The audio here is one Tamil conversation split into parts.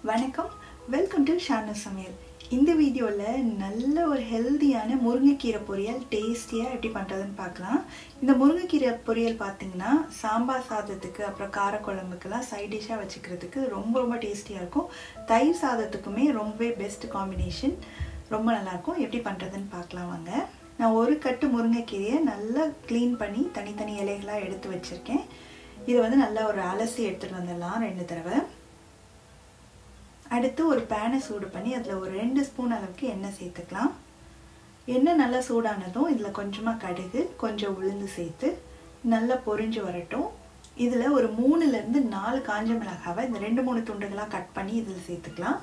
வணக்கம், வெல்கம் டு ஷானு சமையல். இந்த வீடியோவில் நல்ல ஒரு ஹெல்தியான முருங்கைக்கீரை பொரியல் டேஸ்டியாக எப்படி பண்ணுறதுன்னு பார்க்கலாம். இந்த முருங்கைக்கீரை பொரியல் பார்த்திங்கன்னா சாம்பார் சாதத்துக்கு அப்புறம் காரக்குழம்புக்கெல்லாம் சைட் டிஷ்ஷாக வச்சுக்கிறதுக்கு ரொம்ப டேஸ்டியாக இருக்கும். தயிர் சாதத்துக்குமே ரொம்பவே பெஸ்ட் காம்பினேஷன், ரொம்ப நல்லாயிருக்கும். எப்படி பண்ணுறதுன்னு பார்க்கலாம் வாங்க. நான் ஒரு கட்டு முருங்கைக்கீரையை நல்லா க்ளீன் பண்ணி தனித்தனி இலைகளாக எடுத்து வச்சுருக்கேன். இதை நல்லா ஒரு அலசி எடுத்துகிட்டு வந்துடலாம் 2 தடவை. அடுத்து ஒரு பேனை சூடு பண்ணி அதில் ஒரு 2 ஸ்பூன் அளவுக்கு எண்ணெய் சேர்த்துக்கலாம். எண்ணெய் நல்லா சூடானதும் இதில் கொஞ்சமாக கடுகு, கொஞ்சம் உளுந்து சேர்த்து நல்லா பொரிஞ்சு வரட்டும். இதில் ஒரு 3லேருந்து 4 காஞ்ச மிளகாவை இந்த 2-3 துண்டுகளாக கட் பண்ணி இதில் சேர்த்துக்கலாம்.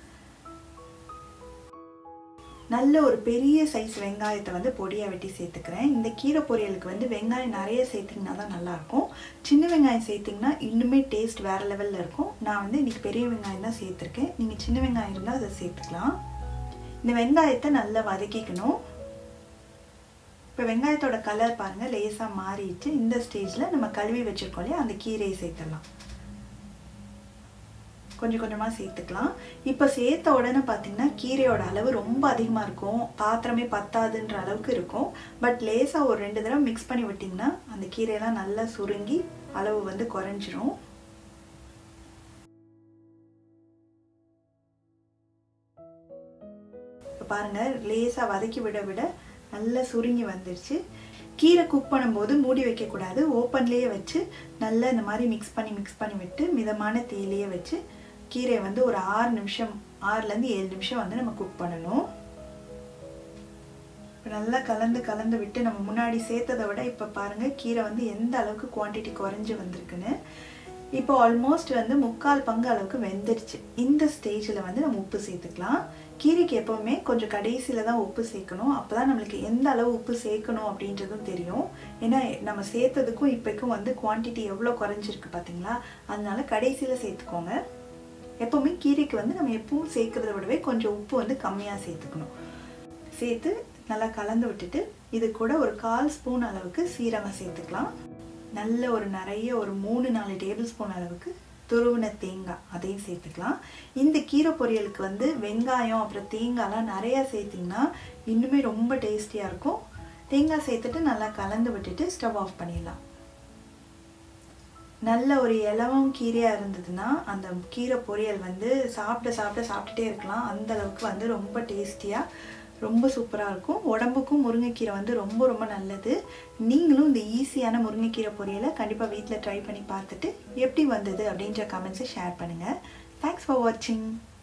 நல்ல ஒரு பெரிய சைஸ் வெங்காயத்தை பொடியாக வெட்டி சேர்த்துக்கிறேன். இந்த கீரை பொரியலுக்கு வெங்காயம் நிறைய சேர்த்திங்கன்னா தான் நல்லாயிருக்கும். சின்ன வெங்காயம் சேர்த்திங்கன்னா இன்னுமே டேஸ்ட் வேறு லெவலில் இருக்கும். நான் இன்றைக்கி பெரிய வெங்காயம் தான் சேர்த்துருக்கேன். நீங்கள் சின்ன வெங்காயம் இருந்தால் அதை சேர்த்துக்கலாம். இந்த வெங்காயத்தை நல்லா வதக்கிக்கணும். இப்போ வெங்காயத்தோட கலர் பாருங்கள், லேசாக மாறிடுச்சு. இந்த ஸ்டேஜில் நம்ம கழுவி வச்சுருக்கோம் இல்லையா, அந்த கீரையை சேர்த்துடலாம். கொஞ்சமாக சேர்த்துக்கலாம். இப்போ சேர்த்த உடனே பார்த்தீங்கன்னா கீரையோட அளவு ரொம்ப அதிகமாக இருக்கும், பாத்திரமே பத்தாதுன்ற அளவுக்கு இருக்கும். பட் லேசாக ஒரு 2 தடவை மிக்ஸ் பண்ணி விட்டிங்கன்னா அந்த கீரையெல்லாம் நல்லா சுருங்கி அளவு குறைஞ்சிரும். இப்போ பாருங்கள், லேசாக வதக்கி விட நல்லா சுருங்கி வந்துடுச்சு. கீரை குக் பண்ணும்போது மூடி வைக்கக்கூடாது, ஓப்பன்லேயே வச்சு நல்லா இந்த மாதிரி மிக்ஸ் பண்ணி விட்டு மிதமான தீயிலேயே வச்சு கீரை ஒரு 6 நிமிஷம் 6லேருந்து 7 நிமிஷம் நம்ம குக் பண்ணணும். நல்லா கலந்து விட்டு நம்ம முன்னாடி சேர்த்ததை விட இப்போ பாருங்கள் கீரை எந்த அளவுக்கு குவான்டிட்டி குறைஞ்சி வந்திருக்குன்னு. இப்போ ஆல்மோஸ்ட் 3/4 பங்கு அளவுக்கு வெந்துடுச்சு. இந்த ஸ்டேஜில் நம்ம உப்பு சேர்த்துக்கலாம். கீரைக்கு எப்போவுமே கொஞ்சம் கடைசியில் தான் உப்பு சேர்க்கணும். அப்போ தான் நம்மளுக்கு எந்த அளவு உப்பு சேர்க்கணும் அப்படின்றதும் தெரியும். ஏன்னா நம்ம சேர்த்ததுக்கும் இப்போக்கும் குவான்டிட்டி எவ்வளோ குறைஞ்சிருக்கு பார்த்தீங்களா, அதனால கடைசியில் சேர்த்துக்கோங்க. எப்போவுமே கீரைக்கு நம்ம எப்பவும் சேர்க்கறத விடவே கொஞ்சம் உப்பு கம்மியாக சேர்த்துக்கணும். சேர்த்து நல்லா கலந்து விட்டுட்டு இது கூட ஒரு 1/4 ஸ்பூன் அளவுக்கு சீரகம் சேர்த்துக்கலாம். நல்ல நிறைய ஒரு 3-4 டேபிள் ஸ்பூன் அளவுக்கு துருவின தேங்காய் அதையும் சேர்த்துக்கலாம். இந்த கீரை பொரியலுக்கு வெங்காயம் அப்புறம் தேங்காய்லாம் நிறையா சேர்த்திங்கன்னா இன்னுமே ரொம்ப டேஸ்டியாக இருக்கும். தேங்காய் சேர்த்துட்டு நல்லா கலந்து விட்டுட்டு ஸ்டவ் ஆஃப் பண்ணிடலாம். நல்ல ஒரு இலவம் கீரையாக இருந்ததுன்னா அந்த கீரை பொரியல் சாப்பிட்டுட்டே இருக்கலாம். அந்த அளவுக்கு ரொம்ப டேஸ்டியாக ரொம்ப சூப்பராக இருக்கும். உடம்புக்கும் முருங்கைக்கீரை ரொம்ப நல்லது. நீங்களும் இந்த ஈஸியான முருங்கைக்கீரை பொரியலை கண்டிப்பாக வீட்டில் ட்ரை பண்ணி பார்த்துட்டு எப்படி வந்தது அப்படின்ற கமெண்ட்ஸை ஷேர் பண்ணுங்கள். தேங்க்ஸ் ஃபார் வாட்சிங்.